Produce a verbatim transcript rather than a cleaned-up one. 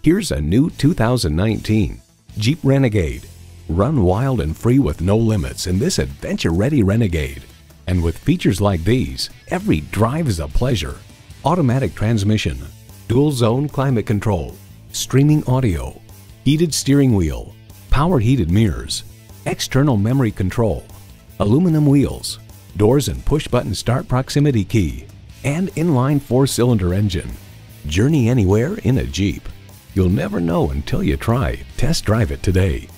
Here's a new two thousand nineteen Jeep Renegade. Run wild and free with no limits in this adventure-ready Renegade. And with features like these, every drive is a pleasure. Automatic transmission, dual zone climate control, streaming audio, heated steering wheel, power heated mirrors, external memory control, aluminum wheels, doors and push-button start proximity key, and inline four-cylinder engine. Journey anywhere in a Jeep. You'll never know until you try. Test drive it today.